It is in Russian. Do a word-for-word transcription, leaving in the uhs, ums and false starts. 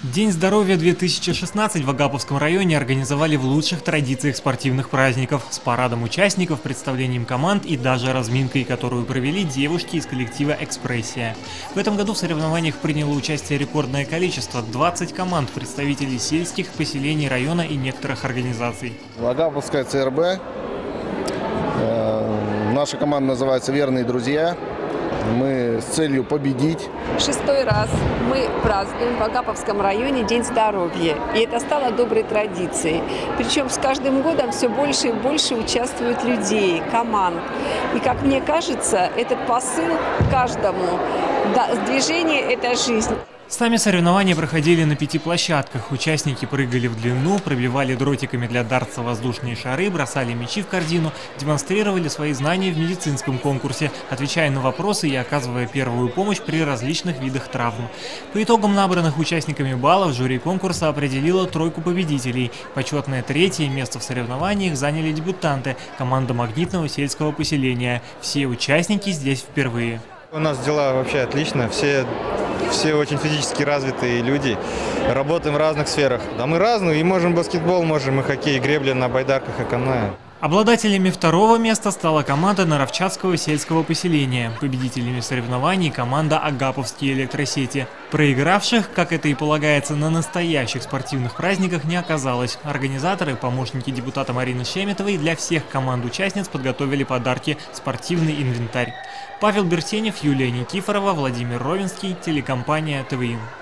День здоровья две тысячи шестнадцать в Агаповском районе организовали в лучших традициях спортивных праздников с парадом участников, представлением команд и даже разминкой, которую провели девушки из коллектива «Экспрессия». В этом году в соревнованиях приняло участие рекордное количество – двадцать команд, представителей сельских поселений района и некоторых организаций. Агаповская ЦРБ. Наша команда называется «Верные друзья». Мы с целью победить. Шестой раз мы празднуем в Агаповском районе День здоровья. И это стало доброй традицией. Причем с каждым годом все больше и больше участвуют людей, команд. И, как мне кажется, этот посыл каждому – да, движение – это жизнь. Сами соревнования проходили на пяти площадках. Участники прыгали в длину, пробивали дротиками для дартса воздушные шары, бросали мячи в корзину, демонстрировали свои знания в медицинском конкурсе, отвечая на вопросы и оказывая первую помощь при различных видах травм. По итогам набранных участниками баллов жюри конкурса определило тройку победителей. Почетное третье место в соревнованиях заняли дебютанты – команда магнитного сельского поселения. Все участники здесь впервые. У нас дела вообще отлично. Все... Все очень физически развитые люди, работаем в разных сферах. Да мы разные, и можем баскетбол, можем и хоккей, и гребля на байдарках, и каноэ. Обладателями второго места стала команда Наровчатского сельского поселения. Победителями соревнований команда Агаповские электросети. Проигравших, как это и полагается на настоящих спортивных праздниках, не оказалось. Организаторы, помощники депутата Марины Шеметовой, для всех команд-участниц подготовили подарки «Спортивный инвентарь». Павел Бертенев, Юлия Никифорова, Владимир Ровенский, телекомпания ТВИ.